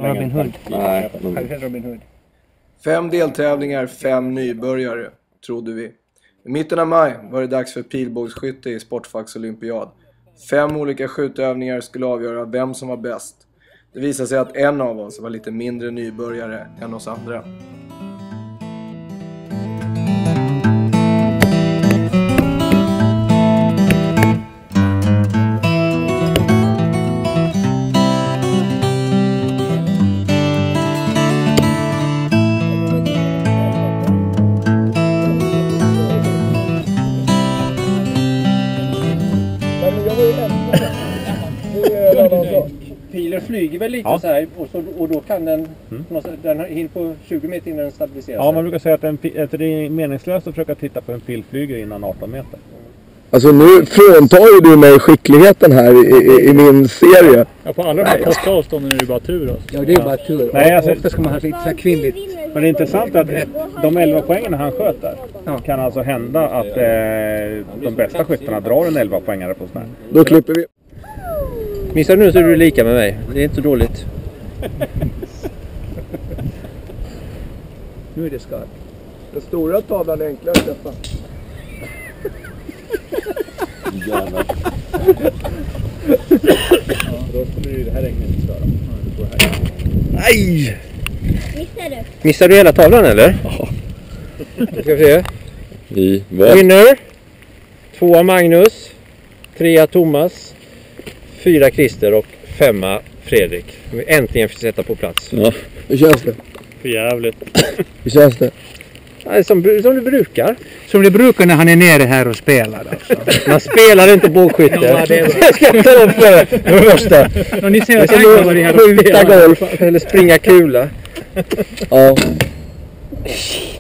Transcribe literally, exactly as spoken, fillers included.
Robin Hood. Nej. Robin Hood. Fem deltävlingar, fem nybörjare, trodde vi. I mitten av maj var det dags för pilbågsskytte i Sportfax olympiad. Fem olika skjutövningar skulle avgöra vem som var bäst. Det visade sig att en av oss var lite mindre nybörjare än oss andra. Pilen flyger väl lite Ja. så här och, så, och då kan den, Mm. den hinner på tjugo meter innan den stabiliserar Ja, sig. man brukar säga att, en, att det är meningslöst att försöka titta på en pilflyger innan arton meter. Alltså nu fråntar ju du mig skickligheten här i, i, i min serie. Ja, på alla de här korta avstånden är det bara tur alltså. Ja, det är bara tur. Nej, alltså- Ofta ska man ha lite så här kvinnligt. Men det är intressant att eh, de elva poängen han sköt där Ja. kan alltså hända att eh, de bästa skyttarna drar en elva poängare på sån här. Då klipper vi. Missar du nu så är du lika med mig. Det är inte så dåligt. Nu är det skarpt. Den stora tavlan är enklare att träffa. Jävlar. Ja, då skulle ju det här regnet inte störa. Nej! Missar du? Missar du hela tavlan eller? Ja. Ska vi se. I väl. Winner. Tvåa Magnus. Trea Thomas. Fyra Christer och femma Fredrik. Vi äntligen får sätta på plats. Ja, hur känns det? För jävligt. Hur känns det? Nej, som, som du brukar. Som det brukar när han är nere här och spelar. Alltså. Man spelar inte bågskytte. Ja, det är bra. Jag ska ta upp för det. Det första. Ja, ni ser Jag att ska han kommer nog här och skjuta spelar. golf eller springa kula. Ja.